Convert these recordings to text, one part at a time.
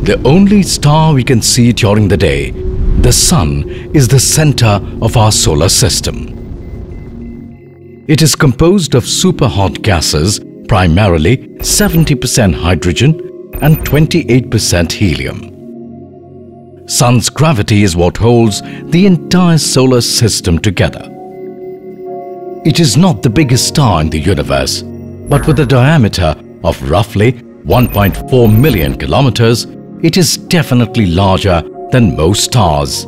The only star we can see during the day, the Sun, is the center of our solar system. It is composed of superhot gases, primarily 70% hydrogen and 28% helium. Sun's gravity is what holds the entire solar system together. It is not the biggest star in the universe, but with a diameter of roughly 1.4 million kilometers, it is definitely larger than most stars.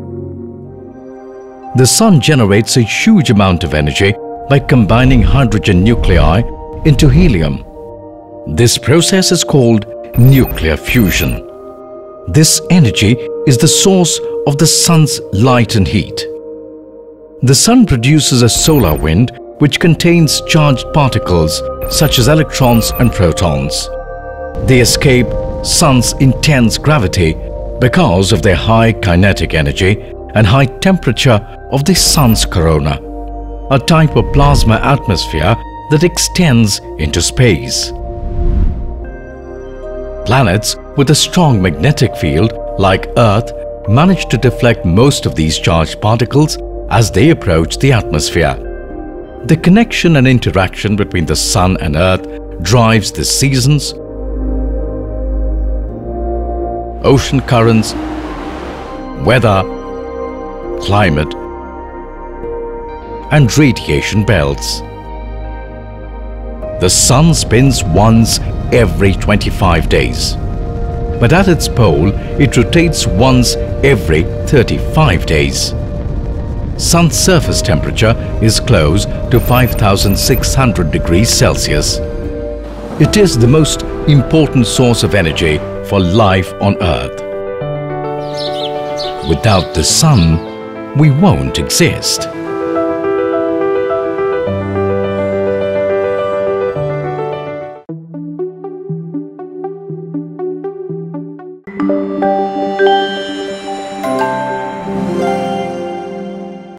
The Sun generates a huge amount of energy by combining hydrogen nuclei into helium. This process is called nuclear fusion. This energy is the source of the Sun's light and heat. The Sun produces a solar wind which contains charged particles such as electrons and protons. They escape Sun's intense gravity because of their high kinetic energy and high temperature of the Sun's corona, a type of plasma atmosphere that extends into space. Planets with a strong magnetic field like Earth manage to deflect most of these charged particles as they approach the atmosphere. The connection and interaction between the Sun and Earth drives the seasons, ocean currents, weather, climate, and radiation belts. The Sun spins once every 25 days, but at its pole it rotates once every 35 days. Sun's surface temperature is close to 5,600 degrees Celsius. It is the most important source of energy for life on Earth. Without the Sun, we won't exist.